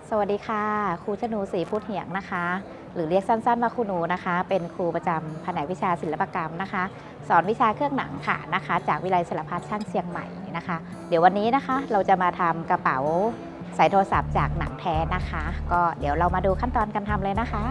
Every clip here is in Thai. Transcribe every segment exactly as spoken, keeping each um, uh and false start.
สวัสดีค่ะครูชนูศรีพุทธเหียงนะคะหรือเรียกสั้นๆว่าครูหนูนะคะเป็นครูประจำแผนกวิชาศิลปกรรมนะคะสอนวิชาเครื่องหนังค่ะนะคะจากวิทยาลัยศิลปะช่างเชียงใหม่นะคะเดี๋ยววันนี้นะคะเราจะมาทำกระเป๋าใส่โทรศัพท์จากหนังแท้นะคะก็เดี๋ยวเรามาดูขั้นตอนการทำเลยนะคะ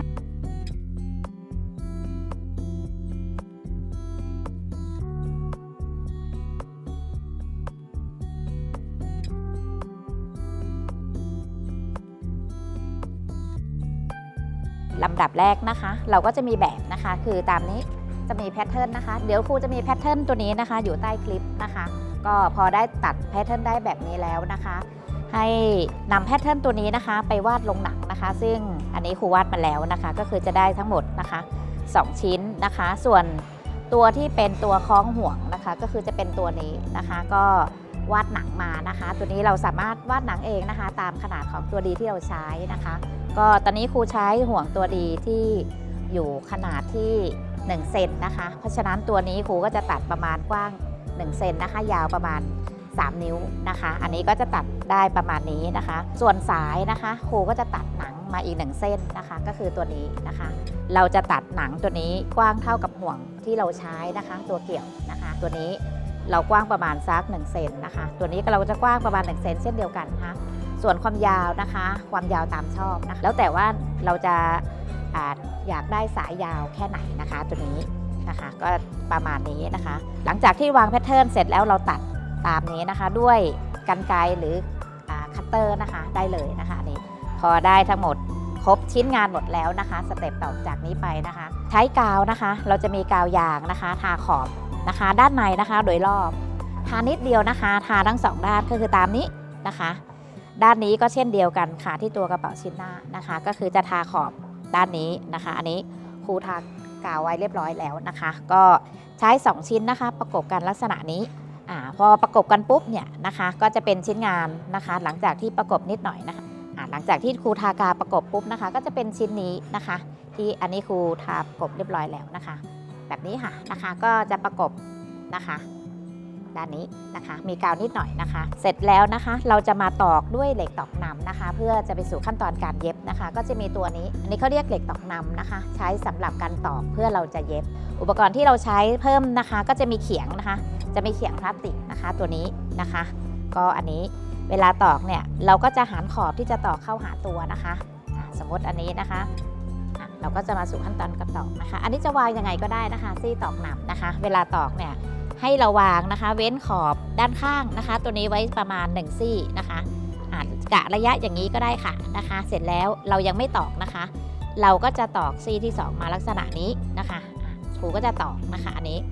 ลำดับแรกนะคะเราก็จะมีแบบนะคะคือตามนี้จะมีแพทเทิร์นนะคะเดี๋ยวครูจะมีแพทเทิร์นตัวนี้นะคะอยู่ใต้คลิปนะคะก็พอได้ตัดแพทเทิร์นได้แบบนี้แล้วนะคะให้นำแพทเทิร์นตัวนี้นะคะไปวาดลงหนังนะคะซึ่งอันนี้ครูวาดมาแล้วนะคะก็คือจะได้ทั้งหมดนะคะสองชิ้นนะคะส่วนตัวที่เป็นตัวคล้องห่วงนะคะก็คือจะเป็นตัวนี้นะคะก็วาดหนังมานะคะตัวนี้เราสามารถวาดหนังเองนะคะตามขนาดของตัวดีที่เราใช้นะคะก็ตอนนี้ครูใช้ห่วงตัวดีที่อยู่ขนาดที่หนึ่งเซนนะคะเพราะฉะนั้นตัวนี้ครูก็จะตัดประมาณกว้างหนึ่งเซนนะคะยาวประมาณสามนิ้วนะคะอันนี้ก็จะตัดได้ประมาณนี้นะคะส่วนสายนะคะครูก็จะตัดหนังมาอีกหนึ่งเส้นนะคะก็คือตัวนี้นะคะเราจะตัดหนังตัวนี้กว้างเท่ากับห่วงที่เราใช้นะคะตัวเกี่ยวนะคะตัวนี้เรากว้างประมาณสักหนึ่งเซนนะคะตัวนี้เราจะกว้างประมาณหนึ่งเซนเช่นเดียวกันนะคะส่วนความยาวนะคะความยาวตามชอบนะแล้วแต่ว่าเราจะอาจอยากได้สายยาวแค่ไหนนะคะตัวนี้นะคะก็ประมาณนี้นะคะหลังจากที่วางแพทเทิร์นเสร็จแล้วเราตัดตามนี้นะคะด้วยกรรไกรหรือคัตเตอร์นะคะได้เลยนะคะนี่พอได้ทั้งหมดครบชิ้นงานหมดแล้วนะคะสเต็ปต่อจากนี้ไปนะคะใช้กาวนะคะเราจะมีกาวยางนะคะทาขอบนะคะด้านในนะคะโดยรอบทานิดเดียวนะคะทาทั้งสองด้านก็คือตามนี้นะคะด้านนี้ก็เช่นเดียวกันค่ะที่ตัวกระเป๋าชิ้นหน้านะคะก็คือจะทาขอบด้านนี้นะคะอันนี้ครูทากาวไว้เรียบร้อยแล้วนะคะก็ใช้สองชิ้นนะคะประกบกันลักษณะนี้อ่าพอประกบกันปุ๊บเนี่ยนะคะก็จะเป็นชิ้นงานนะคะหลังจากที่ประกบนิดหน่อยนะคะอ่าหลังจากที่ครูทากาวประกบปุ๊บนะคะก็จะเป็นชิ้นนี้นะคะที่อันนี้ครูทาประกบเรียบร้อยแล้วนะคะแบบนี้ค่ะนะคะก็จะประกบนะคะด้านนี้นะคะมีกาวนิดหน่อยนะคะเสร็จแล้วนะคะเราจะมาตอกด้วยเหล็กตอกนำนะคะเพื่อจะไปสู่ขั้นตอนการเย็บนะคะก็จะมีตัวนี้อันนี้เขาเรียกเหล็กตอกนำนะคะใช้สำหรับการตอกเพื่อเราจะเย็บอุปกรณ์ที่เราใช้เพิ่มนะคะก็จะมีเขียงนะคะจะมีเขียงพลาสติกนะคะตัวนี้นะคะก็อันนี้เวลาตอกเนี่ยเราก็จะหันขอบที่จะตอกเข้าหาตัวนะคะสมมติอันนี้นะคะเราก็จะมาสู่ขั้นตอนการตอกนะคะอันนี้จะวางยังไงก็ได้นะคะซี่ตอกนำนะคะเวลาตอกเนี่ยให้เราวางนะคะเว้นขอบด้านข้างนะคะตัวนี้ไว้ประมาณหนึ่งซี่นะคะกะระยะอย่างนี้ก็ได้ค่ะนะคะเสร็จแล้วเรายังไม่ตอกนะคะเราก็จะตอกซี่ที่สองมาลักษณะนี้นะคะครูก็จะตอกนะคะอันนี้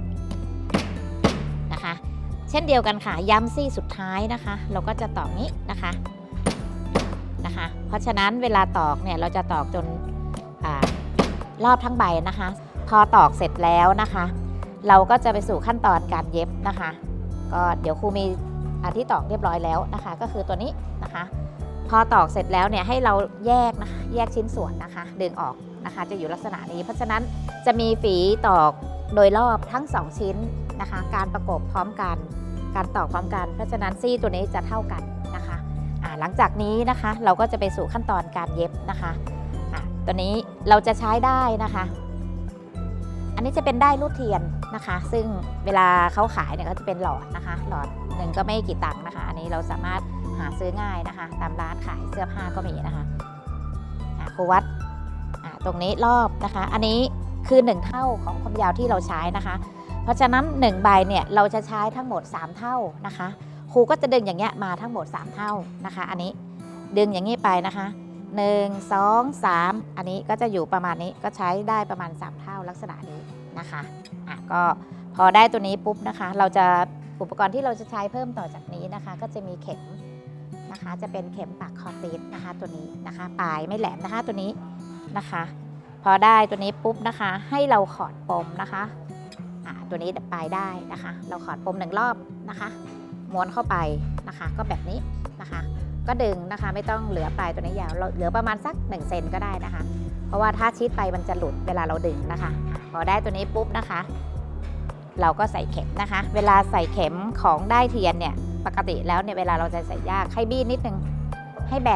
นะคะเช่นเดียวกันค่ะย้ำซี่สุดท้ายนะคะเราก็จะตอกนี้นะคะนะคะเพราะฉะนั้นเวลาตอกเนี่ยเราจะตอกจนรอบทั้งใบนะคะพอตอกเสร็จแล้วนะคะเราก็จะไปสู่ขั้นตอนการเย็บนะคะก็เดี๋ยวครูมีอันที่ตอกเรียบร้อยแล้วนะคะก็คือตัวนี้นะคะพอตอกเสร็จแล้วเนี่ยให้เราแยกนะคะแยกชิ้นส่วนนะคะดึงออกนะคะจะอยู่ลักษณะนี้เพราะฉะนั้นจะมีฝีตอกโดยรอบทั้งสองชิ้นนะคะการประกบพร้อมกันการตอกพร้อมกันเพราะฉะนั้นซี่ตัวนี้จะเท่ากันนะคะอ่าหลังจากนี้นะคะเราก็จะไปสู่ขั้นตอนการเย็บนะคะอ่าตัวนี้เราจะใช้ได้นะคะอันนี้จะเป็นได้รูดเทียนนะคะซึ่งเวลาเขาขายเนี่ยก็จะเป็นหลอดนะคะหลอดหนึ่งก็ไม่กี่ตังค์นะคะอันนี้เราสามารถหาซื้อง่ายนะคะตามร้านขายเสื้อผ้าก็มีนะคะครูวัดตรงนี้รอบนะคะอันนี้คือหนึ่งเท่าของความยาวที่เราใช้นะคะเพราะฉะนั้นหนึ่งใบเนี่ยเราจะใช้ทั้งหมดสามเท่านะคะครูก็จะดึงอย่างเงี้ยมาทั้งหมดสามเท่านะคะอันนี้ดึงอย่างนี้ไปนะคะหนึ่ง สอง สามอันนี้ก็จะอยู่ประมาณนี้ก็ใช้ได้ประมาณสามเท่าลักษณะนี้นะคะอ่ะก็พอได้ตัวนี้ปุ๊บนะคะเราจะอุปกรณ์ที่เราจะใช้เพิ่มต่อจากนี้นะคะก็จะมีเข็มนะคะจะเป็นเข็มปักคอตีดนะคะตัวนี้นะคะปลายไม่แหลมนะคะตัวนี้นะคะพอได้ตัวนี้ปุ๊บนะคะให้เราขอดปมนะคะอ่ะตัวนี้ปลายได้นะคะเราขอดปมหนึ่งรอบนะคะม้วนเข้าไปนะคะก็แบบนี้นะคะก็ดึงนะคะไม่ต้องเหลือปลายตัวนี้ยาวเหลือประมาณสักหนึ่งเซนก็ได้นะคะเพราะว่าถ้าชิดไปมันจะหลุดเวลาเราดึงนะคะพอได้ตัวนี้ปุ๊บนะคะเราก็ใส่เข็มนะคะเวลาใส่เข็มของได้เทียนเนี่ยปกติแล้วเนี่ยเวลาเราจะใส่ยากให้บี้นิดนึงให้แบน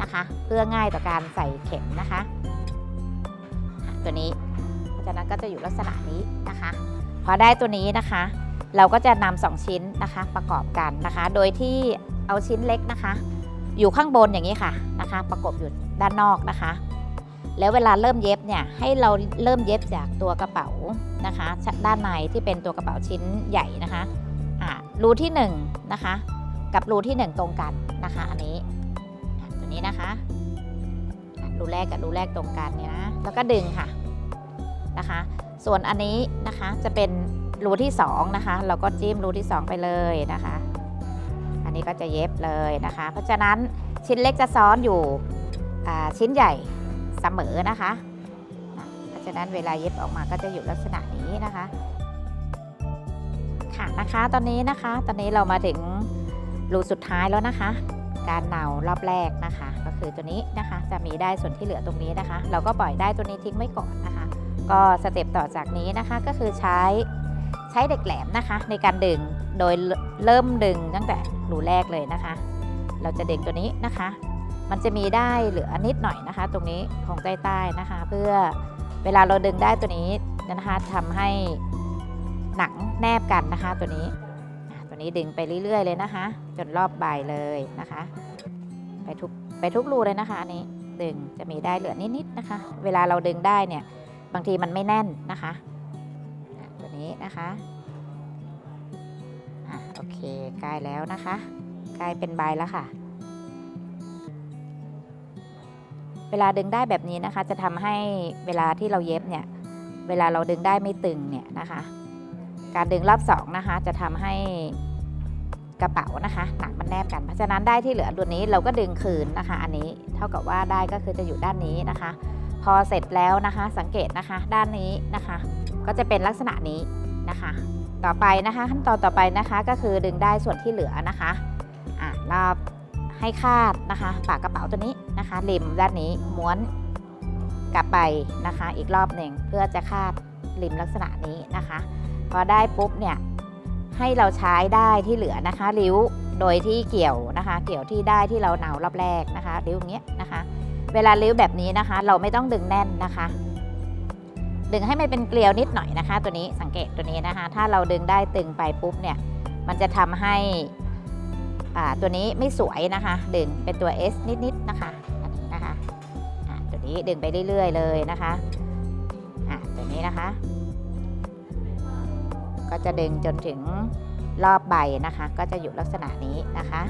นะคะ เพื่อง่ายต่อการใส่เข็มนะคะตัวนี้เพราะฉะนั้นก็จะอยู่ลักษณะนี้นะคะพอได้ตัวนี้นะคะเราก็จะนำสองชิ้นนะคะประกอบกันนะคะ โดยที่เอาชิ้นเล็กนะคะอยู่ข้างบนอย่างนี้ค่ะนะคะประกบอยู่ด้านนอกนะคะแล้วเวลาเริ่มเย็บเนี่ยให้เราเริ่มเย็บจากตัวกระเป๋านะคะด้านในที่เป็นตัวกระเป๋าชิ้นใหญ่นะคะอ่ารูที่หนึ่งนะคะกับรูที่หนึ่งตรงกันนะคะอันนี้ตัวนี้นะคะรูแรกกับรูแรกตรงกันเนี่ยนะแล้วก็ดึงค่ะนะคะส่วนอันนี้นะคะจะเป็นรูที่สองนะคะเราก็จิ้มรูที่สองไปเลยนะคะอันนี้ก็จะเย็บเลยนะคะเพราะฉะนั้นชิ้นเล็กจะซ้อนอยู่ชิ้นใหญ่เสมอนะคะเพราะฉะนั้นเวลาเย็บออกมาก็จะอยู่ลักษณะนี้นะคะค่ะนะคะตอนนี้นะคะตอนนี้เรามาถึงรูสุดท้ายแล้วนะคะการเนารอบแรกนะคะก็คือตัวนี้นะคะจะมีได้ส่วนที่เหลือตรงนี้นะคะเราก็ปล่อยได้ตัวนี้ทิ้งไว้ก่อนนะคะก็สเต็ปต่อจากนี้นะคะก็คือใช้ใช้เหล็กแหลมนะคะในการดึงโดยเริ่มดึงตั้งแต่รูแรกเลยนะคะเราจะดึงตัวนี้นะคะมันจะมีได้เหลือนิดหน่อยนะคะตรงนี้ของใต้ๆนะคะเพื่อเวลาเราดึงได้ตัวนี้นะคะทำให้หนังแนบกันนะคะตัวนี้ตัวนี้ดึงไปเรื่อยๆเลยนะคะจนรอบใบเลยนะคะไปทุกไปทุกรูเลยนะคะอันนี้ดึงจะมีได้เหลือนิดๆนะคะเวลาเราดึงได้เนี่ยบางทีมันไม่แน่นนะคะตัวนี้นะคะอ่ะโอเคใกล้แล้วนะคะใกล้เป็นใบแล้วค่ะเวลาดึงได้แบบนี้นะคะจะทำให้เวลาที่เราเย็บเนี่ยเวลาเราดึงได้ไม่ตึงเนี่ยนะคะการดึงรอบสองนะคะจะทำให้กระเป๋านะคะหนังมันแนบกันเพราะฉะนั้นได้ที่เหลือตัวนี้เราก็ดึงคืนนะคะอันนี้เท่ากับว่าได้ก็คือจะอยู่ด้านนี้นะคะพอเสร็จแล้วนะคะสังเกตนะคะด้านนี้นะคะก็จะเป็นลักษณะนี้นะคะต่อไปนะคะขั้นตอนต่อไปนะคะก็คือดึงได้ส่วนที่เหลือนะคะอ่ะรอบให้คาดนะคะปากกระเป๋าตัวนี้นะคะริมด้านนี้ม้วนกลับไปนะคะอีกรอบหนึ่งเพื่อจะคาดริมลักษณะนี้นะคะพอได้ปุ๊บเนี่ยให้เราใช้ได้ที่เหลือนะคะริ้วโดยที่เกี่ยวนะคะเกี่ยวที่ได้ที่เราเนารอบแรกนะคะริ้วอย่างเงี้ยนะคะเวลาริ้วแบบนี้นะคะเราไม่ต้องดึงแน่นนะคะดึงให้มันเป็นเกลียวนิดหน่อยนะคะตัวนี้สังเกตตัวนี้นะคะถ้าเราดึงได้ตึงไปปุ๊บเนี่ยมันจะทำให้ตัวนี้ไม่สวยนะคะดึงเป็นตัว S นิดๆนะคะอันนี้นะคะตัวนี้ดึงไปเรื่อยๆเลยนะคะตัวนี้นะคะก็จะดึงจนถึงรอบใบนะคะก็จะอยู่ลักษณะนี้นะคะ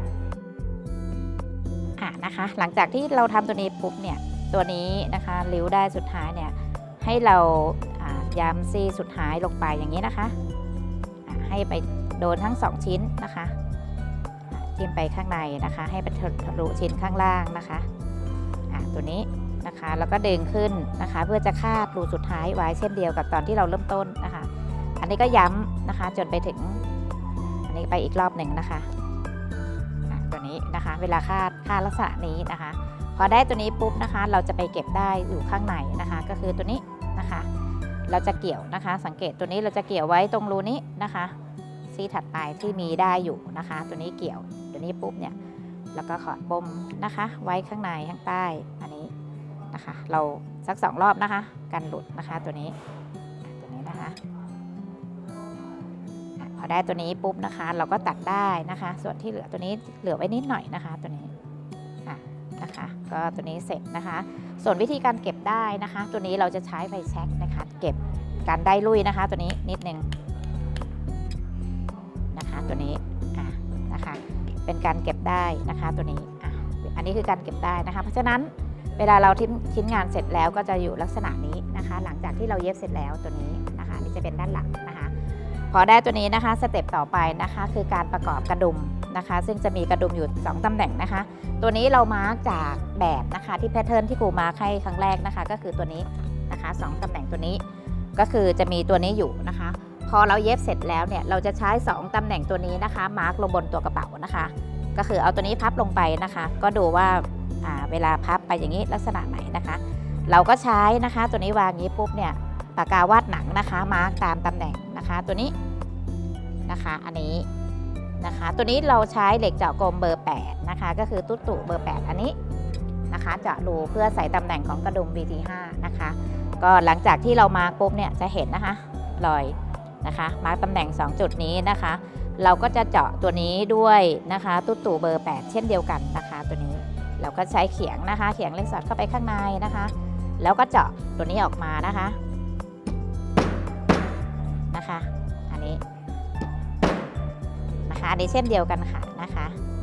อ่ะนะคะหลังจากที่เราทำตัวนี้ปุ๊บเนี่ยตัวนี้นะคะริ้วได้สุดท้ายเนี่ยให้เราย้ำซี่สุดท้ายลงไปอย่างนี้นะคะให้ไปโดนทั้งสองชิ้นนะคะจิ้มไปข้างในนะคะให้ไปทะลุชิ้นข้างล่างนะคะอ่ะตัวนี้นะคะแล้วก็ดึงขึ้นนะคะเพื่อจะคาดรูสุดท้ายไว้เช่นเดียวกับตอนที่เราเริ่มต้นนะคะอันนี้ก็ย้ำนะคะจนไปถึงอันนี้ไปอีกรอบหนึ่งนะคะตัวนี้นะคะเวลาคาดคาดลักษณะนี้นะคะพอได้ตัวนี้ปุ๊บนะคะเราจะไปเก็บได้อยู่ข้างในนะคะก็คือตัวนี้นะคะเราจะเกี่ยวนะคะสังเกตตัวนี้เราจะเกี่ยวไว้ตรงรูนี้นะคะซี่ถัดไปที่มีได้อยู่นะคะตัวนี้เกี่ยวตัวนี้ปุ๊บเนี่ยแล้วก็ขอดปมนะคะไว้ข้างในข้างใต้อันนี้นะคะเราสักสองรอบนะคะกันหลุดนะคะตัวนี้ตัวนี้นะคะพอได้ตัวนี้ปุ๊บนะคะเราก็ตัดได้นะคะส่วนที่เหลือตัวนี้เหลือไว้นิดหน่อยนะคะตัวนี้นะคะก็ตัวนี้เสร็จนะคะส่วนวิธีการเก็บได้นะคะตัวนี้เราจะใช้ไฟแช็กนะคะเก็บการได้ลุยนะคะตัวนี้นิดนึงนะคะตัวนี้อ่ะนะคะเป็นการเก็บได้นะคะตัวนี้อ่ะอันนี้คือการเก็บได้นะคะเพราะฉะนั้นเวลาเราทิ้งชิ้นงานเสร็จแล้วก็จะอยู่ลักษณะนี้นะคะหลังจากที่เราเย็บเสร็จแล้วตัวนี้นะคะนี่จะเป็นด้านหลังนะคะพอได้ตัวนี้นะคะสเต็ปต่อไปนะคะคือการประกอบกระดุมนะคะซึ่งจะมีกระดุมอยู่สองตำแหน่งนะคะตัวนี้เรามาร์กจากแบบนะคะที่แพทเทิร์นที่ครูมาร์กให้ครั้งแรกนะคะก็คือตัวนี้นะคะสองตำแหน่งตัวนี้ก็คือจะมีตัวนี้อยู่นะคะพอเราเย็บเสร็จแล้วเนี่ยเราจะใช้สองตำแหน่งตัวนี้นะคะมาร์กลงบนตัวกระเป๋านะคะก็คือเอาตัวนี้พับลงไปนะคะก็ดูว่าเวลาพับไปอย่างนี้ลักษณะไหนนะคะเราก็ใช้นะคะตัวนี้วางนี้ปุ๊บเนี่ยปากกาวาดหนังนะคะมาร์กตามตำแหน่งนะคะตัวนี้นะคะอันนี้นะคะ ตัวนี้เราใช้เหล็กเจาะกลมเบอร์แปดนะคะก็คือตุ๊ตู่เบอร์แปดอันนี้นะคะเจาะรูเพื่อใส่ตำแหน่งของกระดุม วี ที ห้า นะคะก็หลังจากที่เรามาปุ๊บเนี่ยจะเห็นนะคะรอยนะคะมาร์กตำแหน่งสองจุดนี้นะคะเราก็จะเจาะตัวนี้ด้วยนะคะตุ๊ตู่เบอร์แปดเช่นเดียวกันนะคะตัวนี้เราก็ใช้เขียงนะคะเขียงเล็กสอดเข้าไปข้างในนะคะแล้วก็เจาะตัวนี้ออกมานะคะนะคะอันนี้นะคะอันนี้เช่นเดียวกันค่ะนะคะ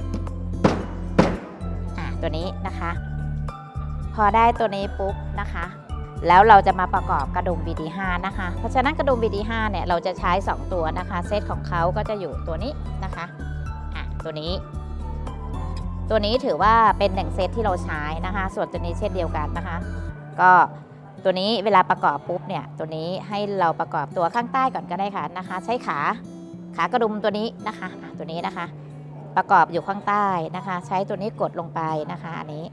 อ่ะตัวนี้นะคะพอได้ตัวนี้ปุ๊บนะคะแล้วเราจะมาประกอบกระดุม วี ที ห้า นะคะเพราะฉะนั้นกระดุม วี ที ห้า เนี่ยเราจะใช้สองตัวนะคะเซตของเขาก็จะอยู่ตัวนี้นะคะอ่ะตัวนี้ตัวนี้ถือว่าเป็นหนึ่งเซตที่เราใช้นะคะส่วนตัวนี้เช่นเดียวกันนะคะก็ตัวนี้เวลาประกอบปุ๊บเนี่ยตัวนี้ให้เราประกอบตัวข้างใต้ก่อนก็ได้ค่ะนะคะใช้ขาขากระดุมตัวนี้นะคะอ่ะตัวนี้นะคะประกอบอยู่ข้างใต้นะคะใช้ตัวนี้กดลงไปนะคะอันนี้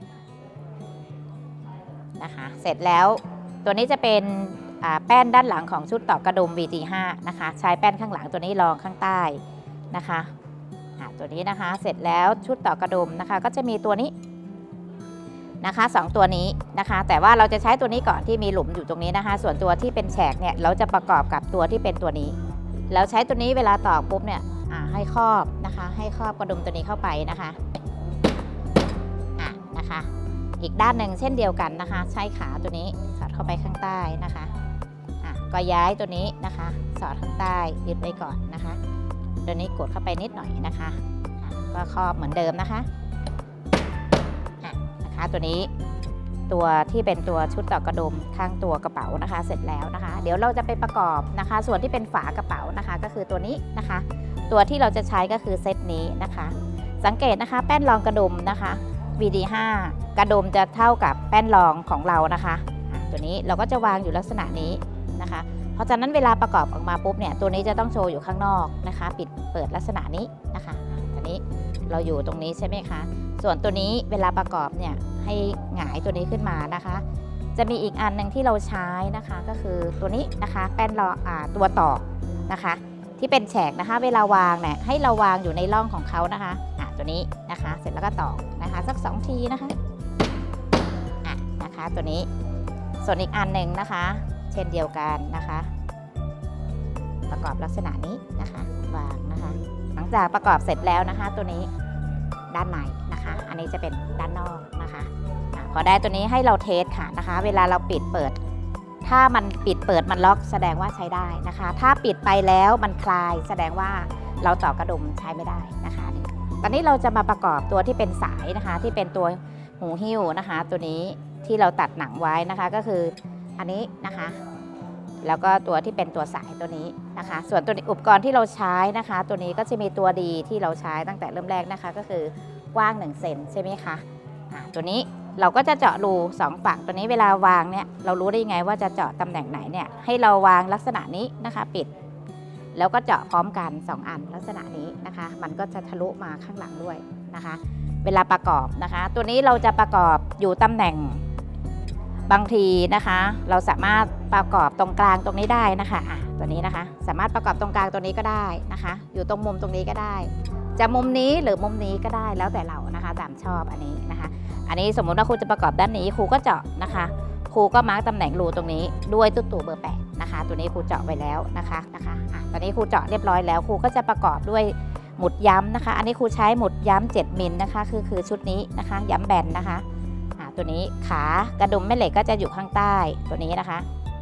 นะคะเสร็จแล้วตัวนี้จะเป็นแป้นด้านหลังของชุดต่อกระดุม วี ที ห้า นะคะใช้แป้นข้างหลังตัวนี้รองข้างใต้นะคะตัวนี้นะคะเสร็จแล้วชุดต่อกระดุมนะคะก็จะมีตัวนี้นะคะสองตัวนี้นะคะแต่ว่าเราจะใช้ตัวนี้ก่อนที่มีหลุมอยู่ตรงนี้นะคะส่วนตัวที่เป็นแฉกเนี่ยเราจะประกอบกับตัวที่เป็นตัวนี้แล้วใช้ตัวนี้เวลาตอกปุ๊บเนี่ยให้ครอบนะคะให้ครอบกระดุมตัวนี้เข้าไปนะคะอ่ะนะคะอีกด้านหนึ่งเช่นเดียวกันนะคะใช้ขาตัวนี้สอดเข้าไปข้างใต้นะคะอ่ะก็ย้ายตัวนี้นะคะสอดข้างใต้ยึดไว้ก่อนนะคะตัวนี้กดเข้าไปนิดหน่อยนะคะอ่ะก็ครอบเหมือนเดิมนะคะอ่ะนะคะตัวนี้ตัวที่เป็นตัวชุดต่อกระดุมข้างตัวกระเป๋านะคะเสร็จแล้วนะคะเดี๋ยวเราจะไปประกอบนะคะส่วนที่เป็นฝากระเป๋านะคะก็คือตัวนี้นะคะตัวที่เราจะใช้ก็คือเซตนี้นะคะสังเกตนะคะแป้นรองกระดุมนะคะ วี ที ห้า กระดุมจะเท่ากับแป้นรองของเรานะคะตัวนี้เราก็จะวางอยู่ลักษณะนี้นะคะเพราะฉะนั้นเวลาประกอบออกมาปุ๊บเนี่ยตัวนี้จะต้องโชว์อยู่ข้างนอกนะคะปิดเปิดลักษณะนี้นะคะตัวนี้เราอยู่ตรงนี้ใช่ไหมคะส่วนตัวนี้เวลาประกอบเนี่ยให้หงายตัวนี้ขึ้นมานะคะจะมีอีกอันหนึ่งที่เราใช้นะคะก็คือตัวนี้นะคะแป้นรองอ่าตัวต่อนะคะที่เป็นแฉกนะคะเวลาวางเนี่ยให้เราวางอยู่ในร่องของเขานะคะอ่ะตัวนี้นะคะเสร็จแล้วก็ต่อนะคะสักสองทีนะคะอ่ะนะคะตัวนี้ส่วนอีกอันหนึ่งนะคะเช่นเดียวกันนะคะประกอบลักษณะนี้นะคะวางนะคะหลังจากประกอบเสร็จแล้วนะคะตัวนี้ด้านในนะคะอันนี้จะเป็นด้านนอกนะคะพอได้ตัวนี้ให้เราเทสค่ะนะคะเวลาเราปิดเปิดถ้ามันปิดเปิดมันล็อกแสดงว่าใช้ได้นะคะถ้าปิดไปแล้วมันคลายแสดงว่าเราต่อกระดุมใช้ไม่ได้นะคะตอนนี้เราจะมาประกอบตัวที่เป็นสายนะคะที่เป็นตัวหูหิ้วนะคะตัวนี้ที่เราตัดหนังไว้นะคะก็คืออันนี้นะคะแล้วก็ตัวที่เป็นตัวสายตัวนี้นะคะส่วนตัวอุปกรณ์ที่เราใช้นะคะตัวนี้ก็จะมีตัวดีที่เราใช้ตั้งแต่เริ่มแรกนะคะก็คือกว้างหนึ่งเซนใช่ไหมคะอ่าตัวนี้เราก็จะเจาะรูสองฝั่งตัวนี้เวลาวางเนี่ยเรารู้ได้ยังไงว่าจะเจาะตำแหน่งไหนเนี่ยให้เราวางลักษณะนี้นะคะปิดแล้วก็เจาะพร้อมกันสองอันลักษณะนี้นะคะมันก็จะทะลุมาข้างหลังด้วยนะคะเวลาประกอบนะคะตัวนี้เราจะประกอบอยู่ตำแหน่งบางทีนะคะเราสามารถประกอบตรงกลางตรงนี้ได้นะคะอ่ะตัวนี้นะคะสามารถประกอบตรงกลางตัวนี้ก็ได้นะคะอยู่ตรงมุมตรงนี้ก็ได้จะมุมนี้หรือมุมนี้ก็ได้แล้วแต่เรานะคะตามชอบอันนี้นะคะอันนี้สมมุติว่าครูจะประกอบด้านนี้ครูก็เจาะนะคะครูก็มาร์กตำแหน่งรูตรงนี้ด้วยตุ๊ตู่เบอร์แปดนะคะตัวนี้ครูเจาะไว้แล้วนะคะนะคะอ่ะตอนนี้ครูเจาะเรียบร้อยแล้วครูก็จะประกอบด้วยหมุดย้ำนะคะอันนี้ครูใช้หมุดย้ำเจ็ดมิลนะคะคือคือชุดนี้นะคะย้ำแบนนะคะอ่ะตัวนี้ขากระดุมแม่เหล็กก็จะอยู่ข้างใต้ตัวนี้นะคะ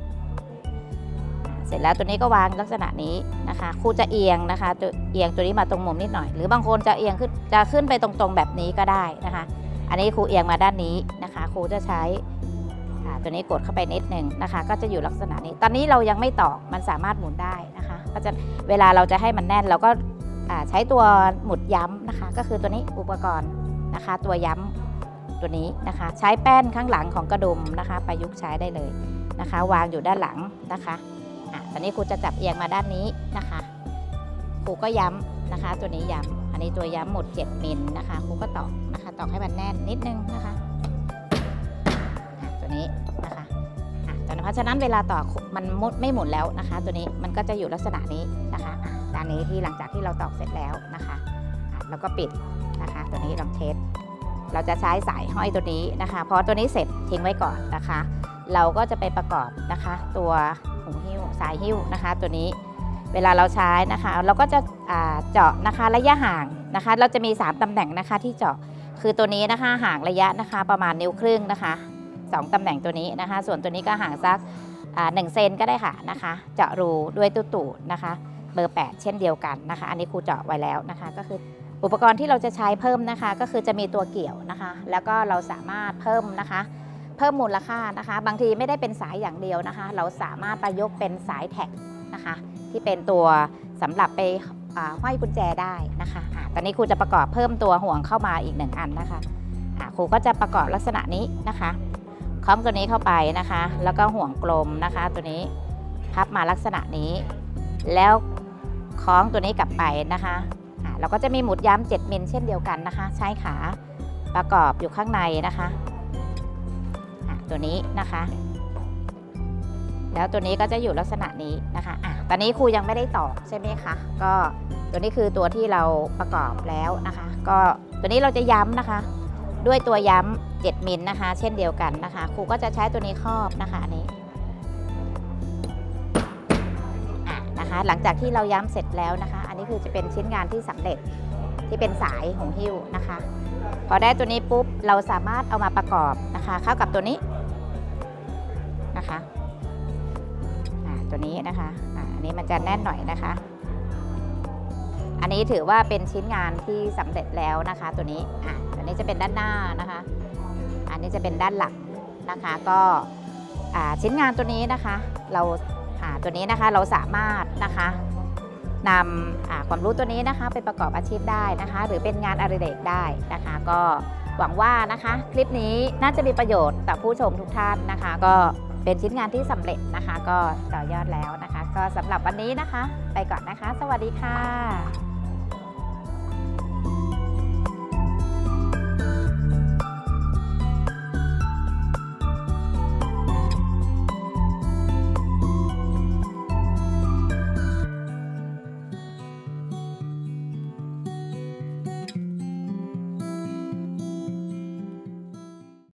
เสร็จแล้วตัวนี้ก็วางลักษณะนี้นะคะครูจะเอียงนะคะตัวเอียงตัวนี้มาตรงมุมนิดหน่อยหรือบางคนจะเอียงขึ้นจะขึ้นไปตรงๆแบบนี้ก็ได้นะคะอันนี้ครูเอียงมาด้านนี้นะคะครูจะใช้ตัวนี้กดเข้าไปนิดนึงนะคะก็จะอยู่ลักษณะนี้ตอนนี้เรายังไม่ตอกมันสามารถหมุนได้นะคะก็จะเวลาเราจะให้มันแน่นเราก็ใช้ตัวหมุดย้ำนะคะก็คือตัวนี้อุปกรณ์นะคะตัวย้ำตัวนี้นะคะใช้แป้นข้างหลังของกระดุมนะคะประยุกต์ใช้ได้เลยนะคะวางอยู่ด้านหลังนะคะอ่ะตอนนี้ครูจะจับเอียงมาด้านนี้นะคะครูก็ย้ำนะคะตัวนี้ย้ำอันนี้ตัวย้ำหมุดเจ็ดมิลนะคะครูก็ตอกนะคะตอกให้มันแน่นนิดนึงนะคะอ่ะตัวนี้นะคะอ่ะตอนนี้เพราะฉะนั้นเวลาตอกมันมุดไม่หมุนแล้วนะคะตัวนี้มันก็จะอยู่ลักษณะนี้นะคะอ่ะด้านนี้ที่หลังจากที่เราตอกเสร็จแล้วนะคะแล้วก็ปิดนะคะตัวนี้ลองเทสเราจะใช้สายห้อยตัวนี้นะคะพอตัวนี้เสร็จทิ้งไว้ก่อนนะคะ เราก็จะไปประกอบนะคะตัวหูหิ้วสายหิ้วนะคะตัวนี้เวลาเราใช้นะคะเราก็จะเจาะนะคะระยะห่างนะคะเราจะมีสามตำแหน่งนะคะที่เจาะคือตัวนี้นะคะห่างระยะนะคะประมาณนิ้วครึ่งนะคะสองตำแหน่งตัวนี้นะคะส่วนตัวนี้ก็ห่างสักหนึ่งเซนก็ได้ค่ะนะคะเจาะรูด้วยตู้ตูดนะคะเบอร์แปดเช่นเดียวกันนะคะอันนี้ครูเจาะไว้แล้วนะคะก็คืออุปกรณ์ที่เราจะใช้เพิ่มนะคะก็คือจะมีตัวเกี่ยวนะคะแล้วก็เราสามารถเพิ่มนะคะเพิ่มมูลค่านะคะบางทีไม่ได้เป็นสายอย่างเดียวนะคะเราสามารถประยุกต์เป็นสายแท็กนะคะที่เป็นตัวสำหรับไปห้อยกุญแจได้นะคะะตอนนี้ครูจะประกอบเพิ่มตัวห่วงเข้ามาอีกหนึ่งอันนะคะะครูก็จะประกอบลักษณะนี้นะคะคล้องตัวนี้เข้าไปนะคะแล้วก็ห่วงกลมนะคะตัวนี้พับมาลักษณะนี้แล้วคล้องตัวนี้กลับไปนะคะะเราก็จะมีหมุดย้ำเจ็ดมิลเช่นเดียวกันนะคะใช้ขาประกอบอยู่ข้างในนะคะตัวนี้นะคะแล้วตัวนี้ก็จะอยู่ลักษณะนี้นะคะอ่ะตอนนี้ครูยังไม่ได้ตอกใช่ไหมคะก็ตัวนี้คือตัวที่เราประกอบแล้วนะคะก็ตัวนี้เราจะย้ำนะคะด้วยตัวย้ำเจ็ดมิลนะคะเช่นเดียวกันนะคะครูก็จะใช้ตัวนี้ครอบนะคะอันนี้อ่ะนะคะหลังจากที่เราย้ำเสร็จแล้วนะคะอันนี้คือจะเป็นชิ้นงานที่สำเร็จที่เป็นสายหูหิ้วนะคะพอได้ตัวนี้ปุ๊บเราสามารถเอามาประกอบนะคะเข้ากับตัวนี้นะคะตัวนี้นะคะอันนี้มันจะแน่นหน่อยนะคะอันนี้ถือว่าเป็นชิ้นงานที่สำเร็จแล้วนะคะตัวนี้อ่ะตัวนี้จะเป็นด้านหน้านะคะอันนี้จะเป็นด้านหลังนะคะก็ชิ้นงานตัวนี้นะคะเราตัวนี้นะคะเราสามารถนะคะนำความรู้ตัวนี้นะคะไปประกอบอาชีพได้นะคะหรือเป็นงานอดิเรกได้นะคะก็หวังว่านะคะคลิปนี้น่าจะมีประโยชน์ต่อผู้ชมทุกท่านนะคะก็เป็นชิ้นงานที่สำเร็จนะคะก็ต่อยอดแล้วนะคะก็สำหรับวันนี้นะคะไปก่อนนะคะสวัสดีค่ะ